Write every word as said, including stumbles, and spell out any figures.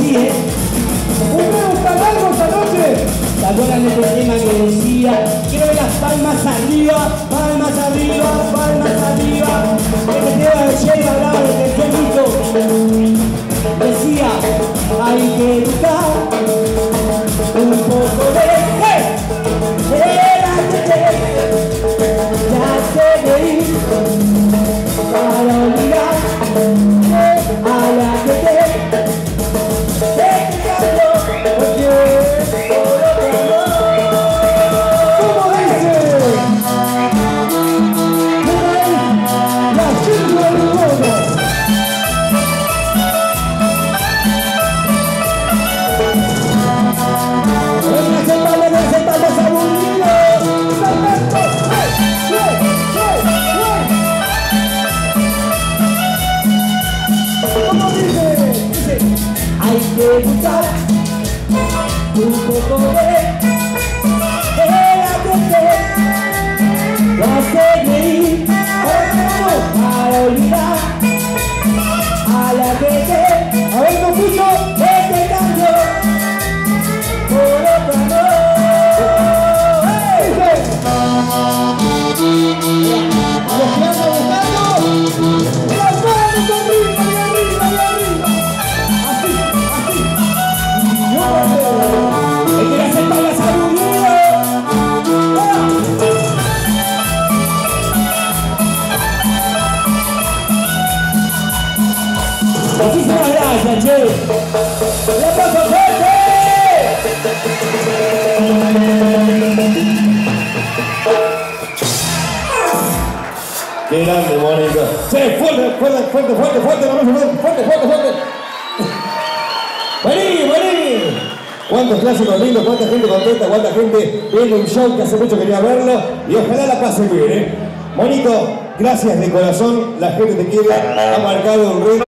sí, ¿eh? ¿Ustedes están algo esta noche? ¿Se acuerdan de este tema que decía? Quiero ver las palmas arriba, palmas arriba, palmas arriba. Este tema de Shell hablaba de tercer mito. Decía, hay que buscar un poco de fe. Ya sé reír para olvidar a la que te hay que buscar un poco de la que te hace reír para olvidar a la que te a ver, no puso este cambio por otra no. Los que andan buscando las manos arriba y arriba y arriba. ¡Me quiere hacer palmas a un niño! Muchísimas gracias, che. ¡Un aplauso fuerte! ¡Qué grande, Mónica! ¡Che, fuerte, fuerte, fuerte, fuerte, fuerte, fuerte, fuerte, fuerte, fuerte! ¡Vení, vení! Cuántos clásicos lindos, cuánta gente contenta, cuánta gente viendo un show que hace mucho quería verlo y ojalá la pasen bien, ¿eh? Monito, gracias de corazón, la gente te quiere, ha marcado un ritmo.